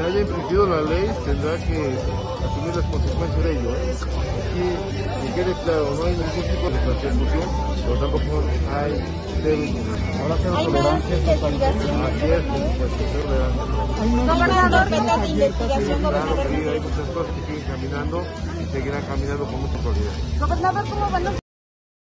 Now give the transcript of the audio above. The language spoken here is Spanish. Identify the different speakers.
Speaker 1: haya infringido la ley tendrá que asumir las consecuencias de ello. Aquí, que quede claro, no hay ningún tipo de persecución, pero tampoco hay
Speaker 2: Ahora hay más investigación.
Speaker 1: Así es, pues,
Speaker 2: Gobernador, metas de investigación, gobernador.
Speaker 1: hay muchas cosas que siguen caminando y seguirán caminando con mucha claridad.
Speaker 2: Gobernador, ¿cómo van los